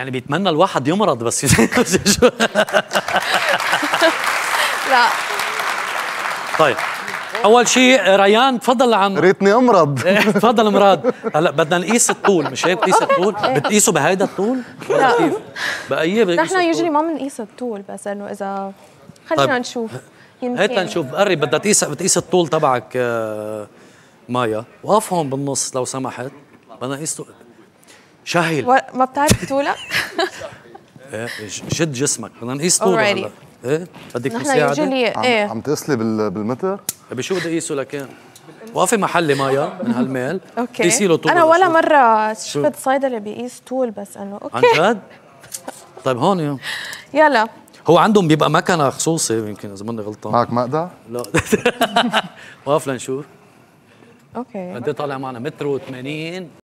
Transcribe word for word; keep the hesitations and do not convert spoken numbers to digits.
يعني بيتمنى الواحد يمرض بس لا طيب اول شيء ريان تفضل عم ريتني امرض. تفضل مراد. هلا بدنا نقيس الطول، مش هيك بتقيس الطول؟ بتقيسوا بهيدا الطول؟ لا كيف؟ بأي بتقيسوا نحن يجري ما بنقيس الطول، بس انه اذا خلينا طيب. نشوف هات لنشوف. قرب بدها تقيس بتقيس الطول تبعك آه مايا. وقف هون بالنص لو سمحت، بدنا نقيس طول. شهل و... ما بتعرف طولك؟ شد جسمك، بدنا نقيس طول هلا. ايه بدك مساعدة؟ نحن ايه عم تقيس لي بالمتر؟ بشو بدي اقيسه لكان؟ وقفي محلي مايا من هالميل. اوكي قيسي له طول. انا ولا مرة شفت صيدلي بيقيس طول، بس انه اوكي عن جد؟ طيب هون يوم. يلا هو عندهم بيبقى مكنه خصوصي، يمكن اذا ماني غلطان. معك مقدر؟ لا وقف لنشوف. اوكي انت طالع معنا متر وثمانين